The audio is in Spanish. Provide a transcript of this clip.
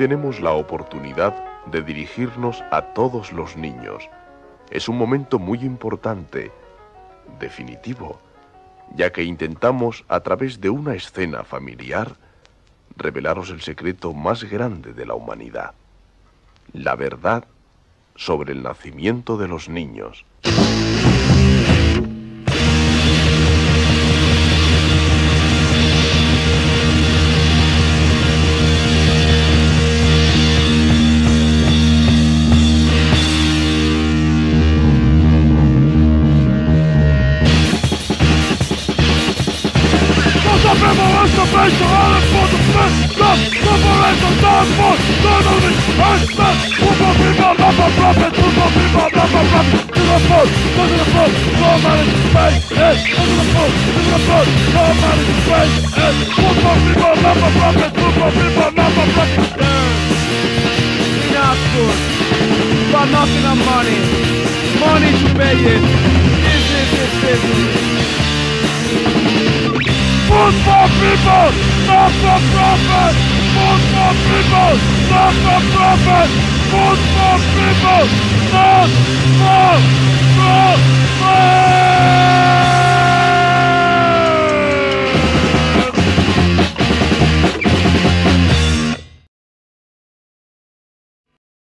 tenemos la oportunidad de dirigirnos a todos los niños. Es un momento muy importante, definitivo, ya que intentamos, a través de una escena familiar, revelaros el secreto más grande de la humanidad, la verdad sobre el nacimiento de los niños. Got nothing on money. Money to pay it. Business. Food for people, not for profit. Food for people, not for profit. Food for people, not for profit.